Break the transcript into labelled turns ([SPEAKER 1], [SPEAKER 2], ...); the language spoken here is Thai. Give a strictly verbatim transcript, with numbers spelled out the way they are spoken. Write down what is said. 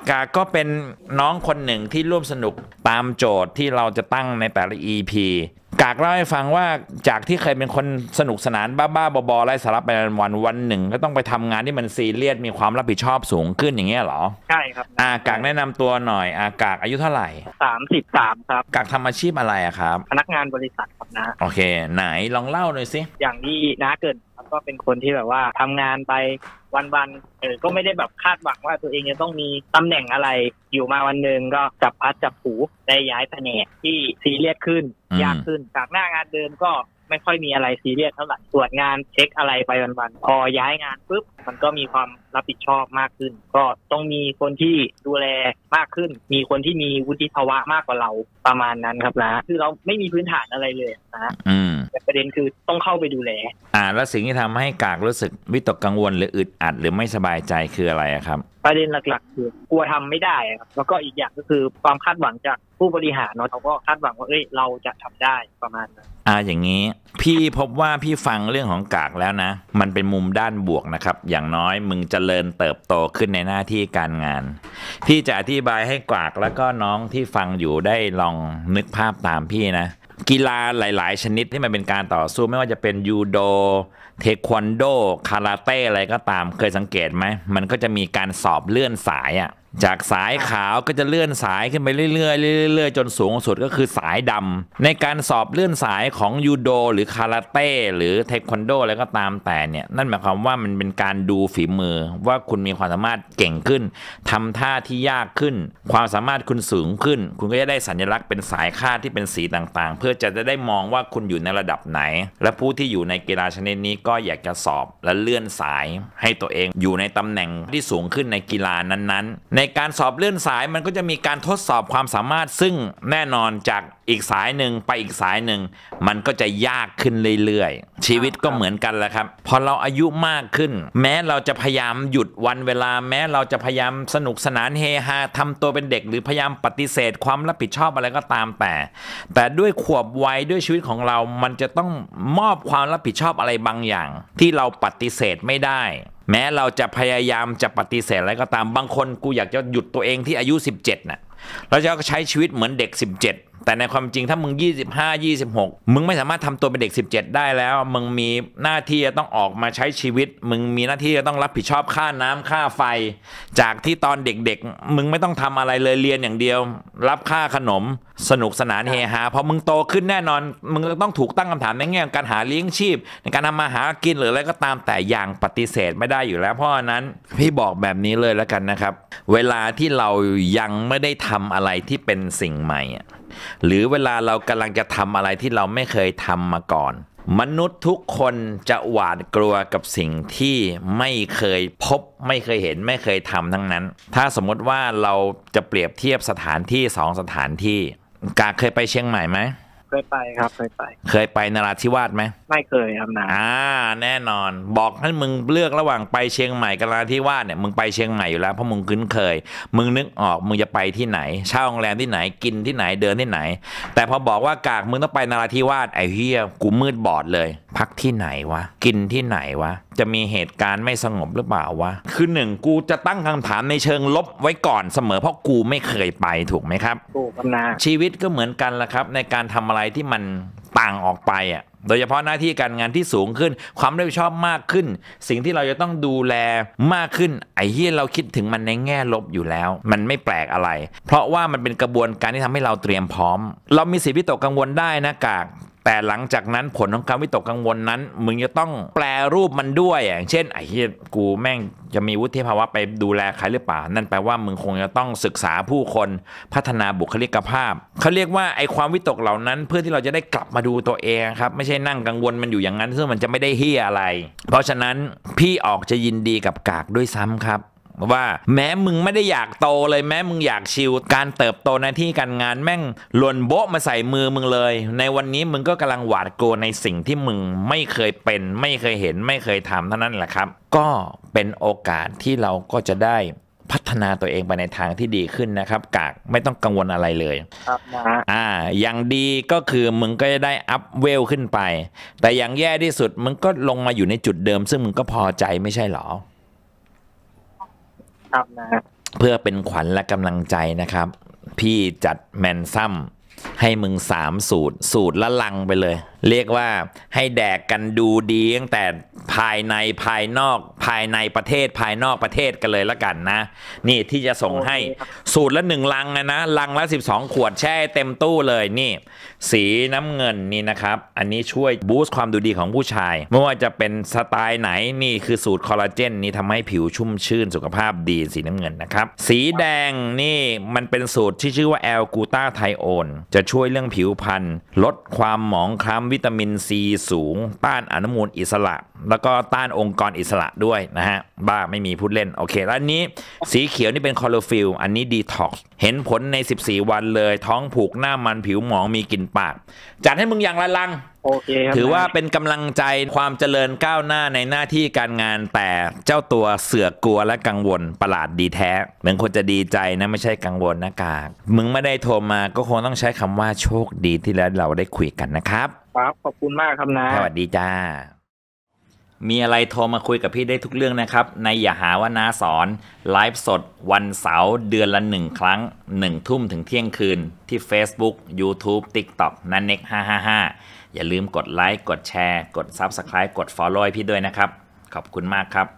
[SPEAKER 1] กาก็เป็นน้องคนหนึ่งที่ร่วมสนุกตามโจทย์ที่เราจะตั้งในแต่ละ อี พี กากเล่าให้ฟังว่าจากที่เคยเป็นคนสนุกสนานบ้าๆบอๆไร้สาระไปวันวันหนึ่งก็ต้องไปทำงานที่มันซีเรียสมีความรับผิดชอบสูงขึ้นอย่างเงี้ยหรอ
[SPEAKER 2] ใช่ครับ
[SPEAKER 1] อากากแนะนำตัวหน่อยอากากอายุเท่าไหร่
[SPEAKER 2] สามสิบสามครับ
[SPEAKER 1] กากทำอาชีพอะไรอะครับ
[SPEAKER 2] พนักงานบริษัทครับนะ
[SPEAKER 1] โอเคไหนลองเล่าหน่อยสิ
[SPEAKER 2] อย่างที่น้าเกิดก็เป็นคนที่แบบว่าทำงานไปวันๆเออก็ไม่ได้แบบคาดหวังว่าตัวเองจะต้องมีตำแหน่งอะไรอยู่มาวันหนึ่งก็จับพัดจับผูได้ย้ายแผนกที่ซีเรียสขึ้นยากขึ้นจากหน้างานเดิมก็ไม่ค่อยมีอะไรซีเรียสเท่าไหร่ตรวจงานเช็คอะไรไปวันๆพอย้ายงานปุ๊บมันก็มีความรับผิดชอบมากขึ้นก็ต้องมีคนที่ดูแลมากขึ้นมีคนที่มีวุฒิภาวะมากกว่าเราประมาณนั้นครับนะคือเราไม่มีพื้นฐานอะไรเลยนะแต่ประเด็นคือต้องเข้าไปดูแล
[SPEAKER 1] อ่าแล้วสิ่งที่ทำให้กากรู้สึกวิตกกังวลหรืออึดอัดหรือไม่สบายใจคืออะไรครับ
[SPEAKER 2] ประเด็นหลักๆคือกลัวทำไม่ได้ครับแล้วก็อีกอย่างก็คือความคาดหวังจากผู้บริหารเนาะเขาก็คาดหวังว่าเอ้ยเราจะทำได้ประมาณนั้น
[SPEAKER 1] อ่าอย่างนี้พี่พบว่าพี่ฟังเรื่องของกากแล้วนะมันเป็นมุมด้านบวกนะครับอย่างน้อยมึงเจริญเติบโตขึ้นในหน้าที่การงานพี่จะอธิบายให้กากแล้วก็น้องที่ฟังอยู่ได้ลองนึกภาพตามพี่นะกีฬาหลายๆชนิดที่มันเป็นการต่อสู้ไม่ว่าจะเป็นยูโดเทควันโดคาราเต้อะไรก็ตามเคยสังเกตไหมมันก็จะมีการสอบเลื่อนสายอ่ะจากสายขาวก็จะเลื่อนสายขึ้นไปเรื่อยๆเรื่อยๆจนสูงสุดก็คือสายดำในการสอบเลื่อนสายของยูโดหรือคาราเต้หรือเทควันโดอะไรก็ตามแต่เนี่ยนั่นหมายความว่ามันเป็นการดูฝีมือว่าคุณมีความสามารถเก่งขึ้นทำท่าที่ยากขึ้นความสามารถคุณสูงขึ้นคุณก็จะได้สัญลักษณ์เป็นสายคาดที่เป็นสีต่างๆเพื่อจะได้มองว่าคุณอยู่ในระดับไหนและผู้ที่อยู่ในกีฬาชนิดนี้ก็อยากจะสอบและเลื่อนสายให้ตัวเองอยู่ในตำแหน่งที่สูงขึ้นในกีฬานั้นๆในการสอบเลื่อนสายมันก็จะมีการทดสอบความสามารถซึ่งแน่นอนจากอีกสายหนึ่งไปอีกสายหนึ่งมันก็จะยากขึ้นเรื่อยๆชีวิตก็เหมือนกันแหละครับพอเราอายุมากขึ้นแม้เราจะพยายามหยุดวันเวลาแม้เราจะพยายามสนุกสนานเฮฮาทำตัวเป็นเด็กหรือพยายามปฏิเสธความรับผิดชอบอะไรก็ตามแต่แต่ด้วยขวบวัยด้วยชีวิตของเรามันจะต้องมอบความรับผิดชอบอะไรบางอย่างที่เราปฏิเสธไม่ได้แม้เราจะพยายามจะปฏิเสธอะไรก็ตามบางคนกูอยากจะหยุดตัวเองที่อายุสิบเจ็ดน่ะเราจะใช้ชีวิตเหมือนเด็กสิบเจ็ดแต่ในความจริงถ้ามึงยี่สิบห้า ยี่สิบหกมึงไม่สามารถทำตัวเป็นเด็กสิบเจ็ดได้แล้วมึงมีหน้าที่จะต้องออกมาใช้ชีวิตมึงมีหน้าที่จะต้องรับผิดชอบค่าน้ำค่าไฟจากที่ตอนเด็กๆมึงไม่ต้องทำอะไรเลยเรียนอย่างเดียวรับค่าขนมสนุกสนานเฮฮาพอมึงโตขึ้นแน่นอนมึงต้องถูกตั้งคำถามในแง่การหาเลี้ยงชีพในการทำมาหากินหรืออะไรก็ตามแต่อย่างปฏิเสธไม่ได้อยู่แล้วเพราะฉะนั้นพี่บอกแบบนี้เลยแล้วกันนะครับเวลาที่เรายังไม่ได้ทำอะไรที่เป็นสิ่งใหม่หรือเวลาเรากำลังจะทำอะไรที่เราไม่เคยทำมาก่อนมนุษย์ทุกคนจะหวาดกลัวกับสิ่งที่ไม่เคยพบไม่เคยเห็นไม่เคยทำทั้งนั้นถ้าสมมติว่าเราจะเปรียบเทียบสถานที่สองสถานที่กาเคยไปเชียงใหม่ไหม
[SPEAKER 2] เคยไปครับเคยไป
[SPEAKER 1] เคยไปนราธิวาสไหม
[SPEAKER 2] ไม่เคยครับนะ
[SPEAKER 1] อ่าแน่นอนบอกให้มึงเลือกระหว่างไปเชียงใหม่กับนราธิวาสเนี่ยมึงไปเชียงใหม่อยู่แล้วเพราะมึงคุ้นเคยมึงนึกออกมึงจะไปที่ไหนเช่าโรงแรมที่ไหนกินที่ไหนเดินที่ไหนแต่พอบอกว่ากากมึงต้องไปนราธิวาสไอ้เหี้ยกูมืดบอดเลยพักที่ไหนวะกินที่ไหนวะจะมีเหตุการณ์ไม่สงบหรือเปล่าวะคือหนึ่งกูจะตั้งคำถามในเชิงลบไว้ก่อนเสมอเพราะกูไม่เคยไปถูกไหมครับ
[SPEAKER 2] ถูกครับนะ
[SPEAKER 1] ชีวิตก็เหมือนกันแหละครับในการทำอะไรที่มันต่างออกไปอ่ะโดยเฉพาะหน้าที่การงานที่สูงขึ้นความรับผิดชอบมากขึ้นสิ่งที่เราจะต้องดูแลมากขึ้นไอ้เหี้ยเราคิดถึงมันในแง่ลบอยู่แล้วมันไม่แปลกอะไรเพราะว่ามันเป็นกระบวนการที่ทำให้เราเตรียมพร้อมเรามีสิทธิวิตกกังวลได้นะกากแต่หลังจากนั้นผลของการวิตกกังวลนั้นมึงจะต้องแปลรูปมันด้วยอย่างเช่นไอ้เหี้ยกูแม่งจะมีวุฒิภาวะไปดูแลใครหรือเปล่านั่นแปลว่ามึงคงจะต้องศึกษาผู้คนพัฒนาบุคลิกภาพเขาเรียกว่าไอ้ความวิตกเหล่านั้นเพื่อที่เราจะได้กลับมาดูตัวเองครับไม่ใช่นั่งกังวลมันอยู่อย่างนั้นซึ่งมันจะไม่ได้เหี้ยอะไรเพราะฉะนั้นพี่ออกจะยินดีกับกากด้วยซ้ำครับว่าแม้มึงไม่ได้อยากโตเลยแม้มึงอยากชิลการเติบโตในที่การงานแม่งหล่นโบ๊ะมาใส่มือมึงเลยในวันนี้มึงก็กำลังหวาดกลัวในสิ่งที่มึงไม่เคยเป็นไม่เคยเห็นไม่เคยทำเท่านั้นแหละครับก็เป็นโอกาสที่เราก็จะได้พัฒนาตัวเองไปในทางที่ดีขึ้นนะครับกากไม่ต้องกังวลอะไรเลย
[SPEAKER 2] ครับนะ
[SPEAKER 1] อ่าอย่างดีก็คือมึงก็จะได้อัพเวลขึ้นไปแต่อย่างแย่ที่สุดมึงก็ลงมาอยู่ในจุดเดิมซึ่งมึงก็พอใจไม่ใช่หรอ
[SPEAKER 2] ครับนะ
[SPEAKER 1] เพื่อเป็นขวัญและกำลังใจนะครับ พี่จัดแมนซัมให้มึงสามสูตรสูตรละลังไปเลยเรียกว่าให้แดกกันดูดีตั้งแต่ภายในภายนอกภายในประเทศภายนอกประเทศกันเลยละกันนะนี่ที่จะส่งให้สูตรละหนึ่งลังนะลังละสิบสองขวดแช่เต็มตู้เลยนี่สีน้ำเงินนี่นะครับอันนี้ช่วยบูสต์ความดูดีของผู้ชายไม่ว่าจะเป็นสไตล์ไหนนี่คือสูตรคอลลาเจนนี่ทำให้ผิวชุ่มชื่นสุขภาพดีสีน้ำเงินนะครับสีแดงนี่มันเป็นสูตรที่ชื่อว่าแอลกูตาไทโอนจะช่วยเรื่องผิวพรรณลดความหมองคล้ำวิตามินซีสูงต้านอนุมูลอิสระแล้วก็ต้านองค์กรอิสระด้วยนะฮะบ้าไม่มีพูดเล่นโอเคแล้วอันนี้สีเขียวนี่เป็นคลอโรฟิลอันนี้ดีท็อกซ์เห็นผลในสิบสี่วันเลยท้องผูกหน้ามันผิวหมองมีกลิ่นปากจัดให้มึงอย่างละลัง
[SPEAKER 2] โอเคครับ
[SPEAKER 1] ถือว่าเป็นกำลังใจความเจริญก้าวหน้าในหน้าที่การงานแต่เจ้าตัวเสือกกลัวและกังวลประหลาดดีแท้เหมือนคนจะดีใจนะไม่ใช่กังวลนะกากมึงไม่ได้โทรมาก็คงต้องใช้คำว่าโชคดีที่แล้วเราได้คุยกันนะครับ
[SPEAKER 2] ครับขอบคุณมากครับนะ
[SPEAKER 1] สวัสดีจ้ามีอะไรโทรมาคุยกับพี่ได้ทุกเรื่องนะครับในอย่าหาว่าน้าสอนไลฟ์สดวันเสาร์เดือนละหนึ่งครั้งหนึ่งทุ่มถึงเที่ยงคืนที่ Facebook YouTube TikTok นันเน็กห้าห้าห้าอย่าลืมกดไลค์กดแชร์กด Subscribe กด Follow ให้พี่ด้วยนะครับขอบคุณมากครับ